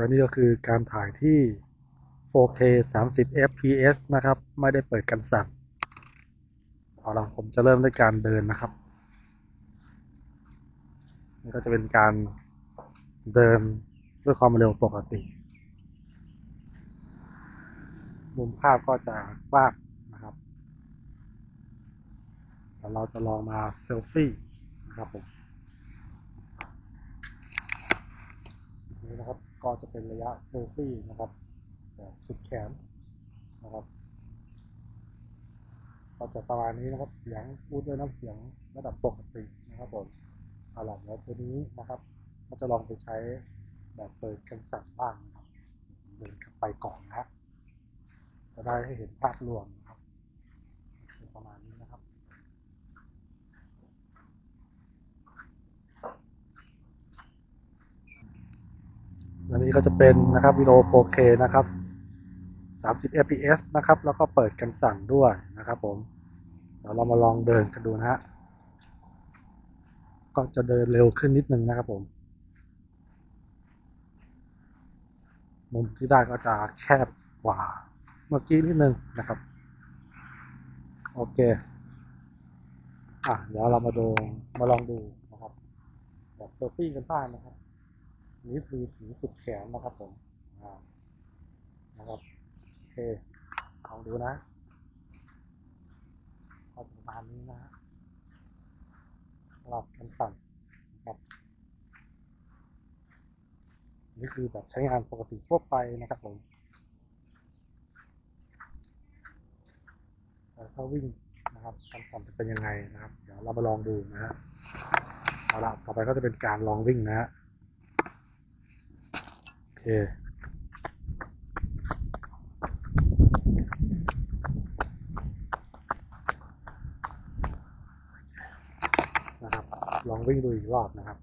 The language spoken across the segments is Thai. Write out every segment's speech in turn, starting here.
และนี่ก็คือการถ่ายที่ 4K 30 fps นะครับไม่ได้เปิดกันสั่นเอาละผมจะเริ่มด้วยการเดินนะครับนี่ก็จะเป็นการเดินด้วยความเร็วปกติมุมภาพก็จะกว้างนะครับแล้วเราจะลองมาเซลฟี่นะครับผมนี่นะครับก็จะเป็นระยะเซลฟี่นะครับแบบสุดแขนนะครับก็จะประมาณนี้นะครับเสียงพูดด้วยน้ำเสียงระดับปกตินะครับผมเอาล่ะเดี๋ยวทีนี้นะครับก็จะลองไปใช้แบบเปิดกันสั่นบ้างนะครับเดินกลับไปก่อนนะจะได้ให้เห็นภาพรวมนะครับประมาณนี้นะครับอันนี้ก็จะเป็นนะครับวิดีโอ 4K นะครับ30 fps นะครับแล้วก็เปิดกันสั่นด้วยนะครับผมเดี๋ยวเรามาลองเดินกันดูนะฮะก็จะเดินเร็วขึ้นนิดนึงนะครับผมมุมที่ได้ก็จะแคบกว่าเมื่อกี้นิดนึงนะครับโอเคเดี๋ยวเรามาลองดูนะครับแบบเซลฟี่กันบ้างนะครับนี่คือถึงสุดแขนนะครับผมนะครับโอเคลองดูนะก็ประมาณนี้นะสำหรับกันสั่นนะครับนี่คือแบบใช้งานปกติทั่วไปนะครับผมถ้าวิ่งนะครับกันสั่นจะเป็นยังไงนะครับเดี๋ยวเรามาลองดูนะฮะเอาละต่อไปก็จะเป็นการลองวิ่งนะฮะโอเคนะครับลองวิ่งดูอีกรอบนะครับ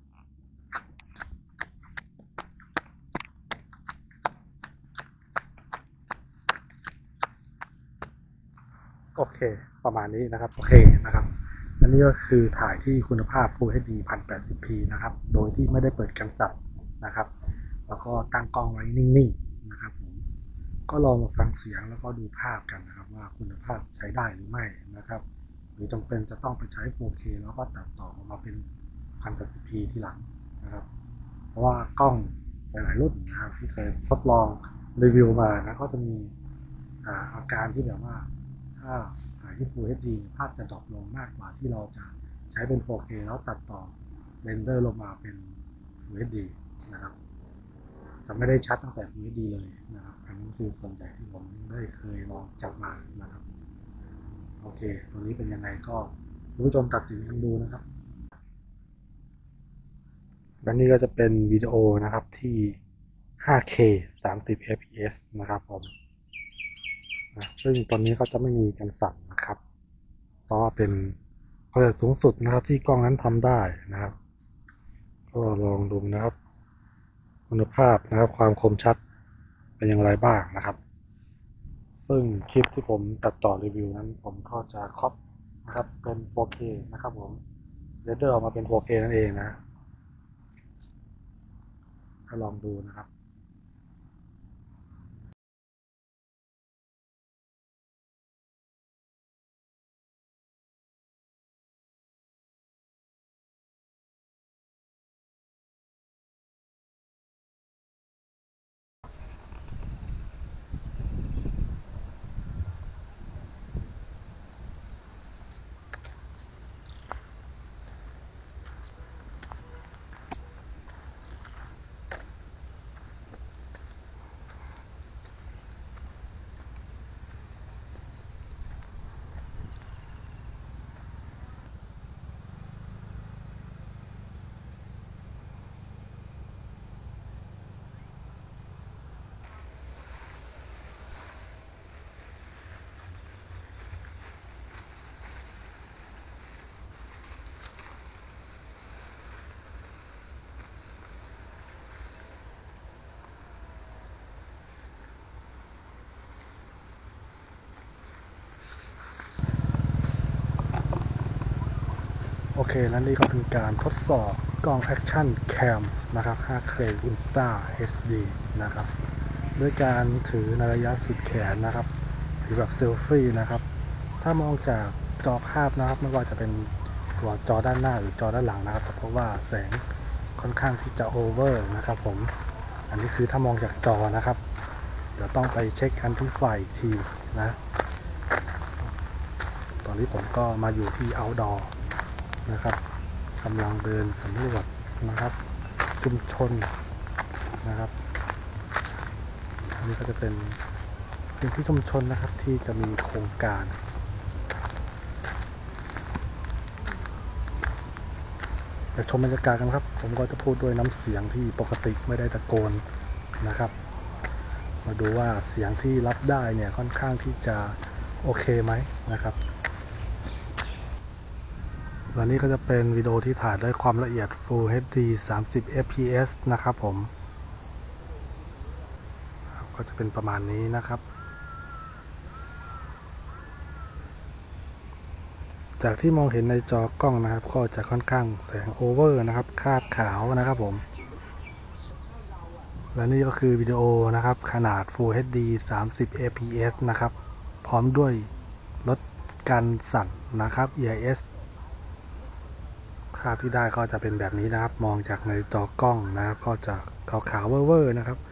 โอเคประมาณนี้นะครับโอเคนะครับอันนี้ก็คือถ่ายที่คุณภาพ Full HD 1080p นะครับโดยที่ไม่ได้เปิดกันสั่นนะครับแล้วก็ตั้งกล้องไว้นิ่งๆนะครับผมก็ลองมาฟังเสียงแล้วก็ดูภาพกันนะครับว่าคุณภาพใช้ได้หรือไม่นะครับหรือจำเป็นจะต้องไปใช้ 4K แล้วก็ตัดต่อออกมาเป็น 1080p ทีหลังนะครับเพราะว่ากล้องหลายๆรุ่นนะครับที่เคยทดลองรีวิวมานะก็จะมีอาการที่แบบว่าถ้าถ่ายที่ Full HD ภาพจะดรอปลงมากกว่าที่เราจะใช้เป็น 4K แล้วตัดต่อเรนเดอร์ลงมาเป็น Full HD นะครับจะไม่ได้ชัดตั้งแต่ Full HD เลยนะครับอันนี้คือส่วนใหญ่ที่ผมได้เคยลองจับมานะครับโอเคตัวนี้เป็นยังไงก็ผู้ชมตัดสินกันดูนะครับและนี่ก็จะเป็นวิดีโอนะครับที่ 5K 30 fps นะครับผมซึ่งตอนนี้ก็จะไม่มีกันสั่นนะครับเพราะว่าเป็นความละเอียดสูงสุดนะครับที่กล้องนั้นทำได้นะครับก็ลองดูนะครับคุณภาพนะครับความคมชัดเป็นอย่างไรบ้างนะครับซึ่งคลิปที่ผมตัดต่อรีวิวนั้นผมก็จะครอปนะครับเป็น 4K นะครับผมเรนเดอร์ออกมาเป็น 4K นั่นเองนะก็ลองดูนะครับโอเคและนี่ก็คือการทดสอบกล้อง Action Cam นะครับ 5K Ultra HD นะครับด้วยการถือในระยะสุดแขนนะครับถือแบบเซลฟี่นะครับถ้ามองจากจอภาพนะครับไม่ว่าจะเป็นตัวจอด้านหน้าหรือจอด้านหลังนะครับเพราะว่าแสงค่อนข้างที่จะโอเวอร์นะครับผมอันนี้คือถ้ามองจากจอนะครับเดี๋ยวต้องไปเช็คกันที่ไฟอีกทีนะตอนนี้ผมก็มาอยู่ที่ outdoor นะครับกำลังเดินสำรวจนะครับชุมชนนะครับอันนี้ก็จะเป็นพื้นที่ชุมชนนะครับที่จะมีโครงการเดี๋ยวชมบรรยากาศกันครับผมก็จะพูดด้วยน้ำเสียงที่ปกติไม่ได้ตะโกนนะครับมาดูว่าเสียงที่รับได้เนี่ยค่อนข้างที่จะโอเคไหมนะครับและนี่ก็จะเป็นวิดีโอที่ถ่ายด้วยความละเอียด Full HD 30 fps นะครับผมก็จะเป็นประมาณนี้นะครับจากที่มองเห็นในจอกล้องนะครับก็จะค่อนข้างแสงโอเวอร์นะครับคาดขาวนะครับผมและนี่ก็คือวิดีโอนะครับขนาด Full HD 30 fps นะครับพร้อมด้วยลดการสั่นนะครับ EIS ภาพที่ได้ก็จะเป็นแบบนี้นะครับมองจากในจอกล้องนะครับก็จะขาวๆเวอร์ๆนะครับ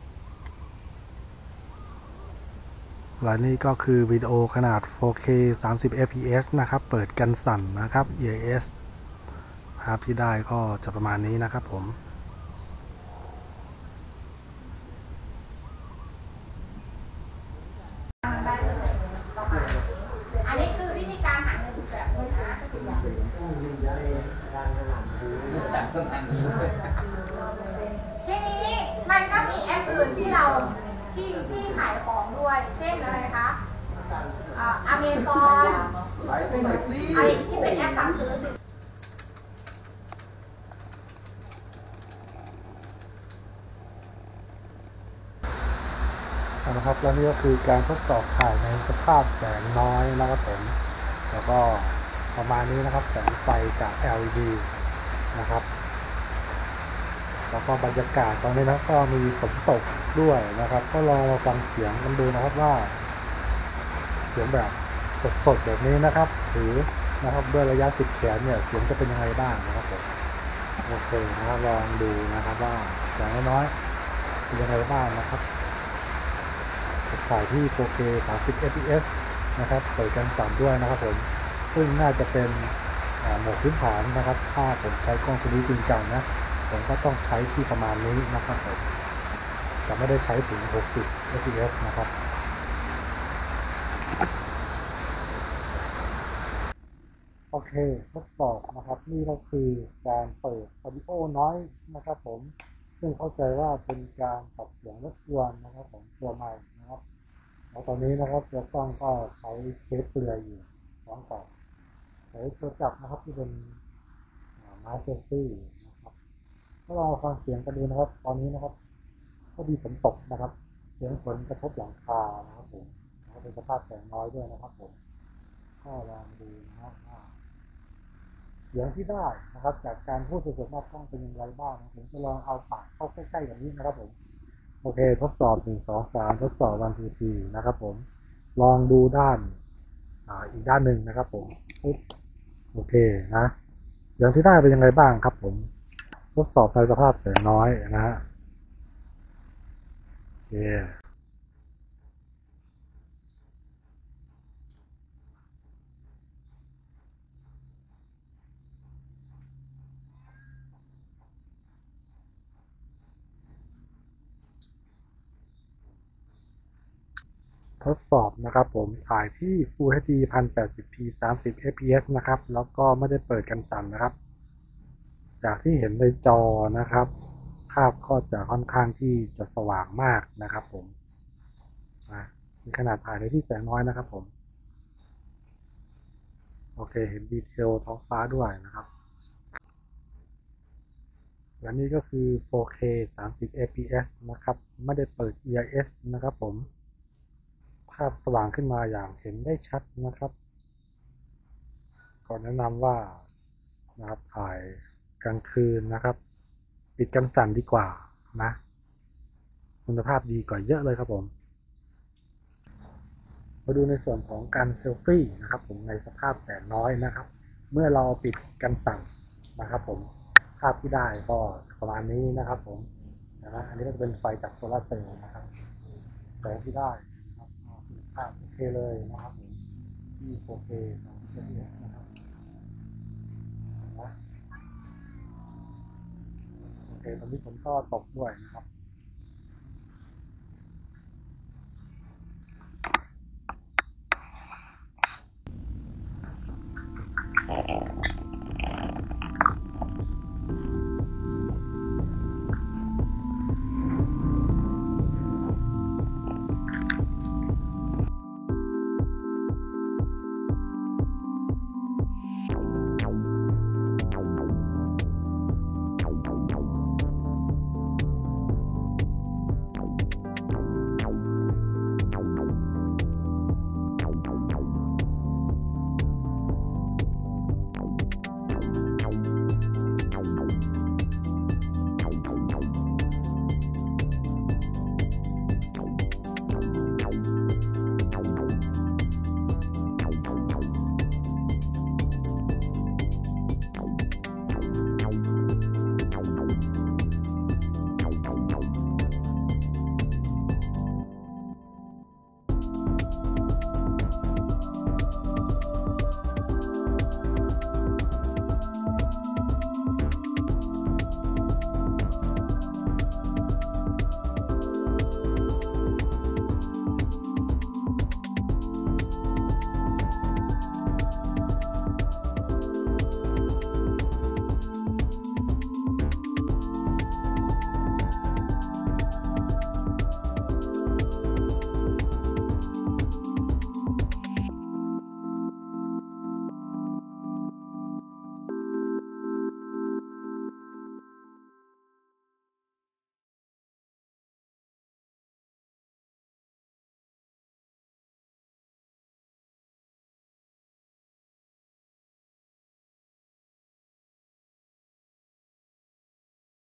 และนี่ก็คือวิดีโอขนาด 4K 30 fps นะครับเปิดกันสั่นนะครับ EIS ภาพที่ได้ก็จะประมาณนี้นะครับผมอันนี้คือวิธีการหาเงินแบบนี้นะทีนี้มันก็มีแอปอื่นที่เราที่ขายของด้วย เช่นอะไรคะAmazon อะไรที่เป็นแอปสั่งซื้อสินะครับแล้วนี่ก็คือการทดสอบถ่ายในสภาพแสงน้อยนะครับผมแล้วก็ประมาณนี้นะครับแสงไฟจาก LED นะครับแล้วก็บรรยากาศตอนนี้นะก็มีฝนตกด้วยนะครับก็ลองมาฟังเสียงกันดูนะครับว่าเสียงแบบสดๆแบบนี้นะครับหรือนะครับด้วยระยะสุดแขนเนี่ยเสียงจะเป็นยังไงบ้างนะครับผมโอเคนะครับลองดูนะครับว่าแสงน้อยๆเป็นยังไงบ้างนะครับถ่ายที่ 4K 30 fps นะครับเปิดกันสั่นด้วยนะครับผมซึ่งน่าจะเป็นโหมดพื้นฐานนะครับถ้าผมใช้กล้องตัวนี้จริงจังนะผมก็ต้องใช้ที่ประมาณนี้นะครับผมจะไม่ได้ใช้ถึง60 fps นะครับโอเคทดสอบนะครับนี่ก็คือการเปิด audio noise นะครับผมซึ่งเข้าใจว่าเป็นการปรับเสียงรบกวนนะครับของตัวไมค์นะครับแล้วตอนนี้นะครับตัวกล้องก็ใช้เคสเปลือยอยู่พร้อมกับใช้ตัวจับนะครับที่เป็นไม้เซลฟี่นะครับถ้าเราฟังเสียงกันดูนะครับตอนนี้นะครับก็มีฝนตกนะครับเสียงฝนกระทบหลังคานะครับผมแล้วเป็นสภาพแสงน้อยด้วยนะครับผมก็ลองดูนะครับว่าเสียงที่ได้นะครับจากการพูดสดๆหน้ากล้องเป็นอย่างไรบ้างผมจะลองเอาปากเข้าใกล้ๆแบบนี้นะครับผมโอเคทดสอบ1 2 3ทดสอบ1 2 3นะครับผมลองดูด้านอีกด้านหนึ่งนะครับผมโอเคนะเสียงที่ได้เป็นยังไงบ้างครับผมทดสอบในสภาพเสียงน้อยนะฮะโอเคทดสอบนะครับผมถ่ายที่ Full HD 1080p 30 fps นะครับแล้วก็ไม่ได้เปิดกันสั่นนะครับจากที่เห็นในจอนะครับภาพก็จะค่อนข้างที่จะสว่างมากนะครับผมมีขนาดถ่ายในที่แสงน้อยนะครับผมโอเคเห็นดีเทลท้องฟ้าด้วยนะครับและนี่ก็คือ 4K 30 fps นะครับไม่ได้เปิด EIS นะครับผมภาพสว่างขึ้นมาอย่างเห็นได้ชัดนะครับก่อนแนะนำว่านะครับถ่ายกลางคืนนะครับปิดกันสั่นดีกว่านะคุณภาพดีกว่าเยอะเลยครับผมมาดูในส่วนของการเซลฟี่นะครับผมในสภาพแสงน้อยนะครับเมื่อเราปิดกันสั่นนะครับผมภาพที่ได้ก็ประมาณนี้นะครับผมนะอันนี้ก็จะเป็นไฟจากโซลาร์เซลล์นะครับแสงที่ได้นะครับคุณภาพโอเคเลยนะครับผมที่ 4K 2 fps นะครับนะโอเคตอนนี้ฝนก็ตกด้วยนะครับ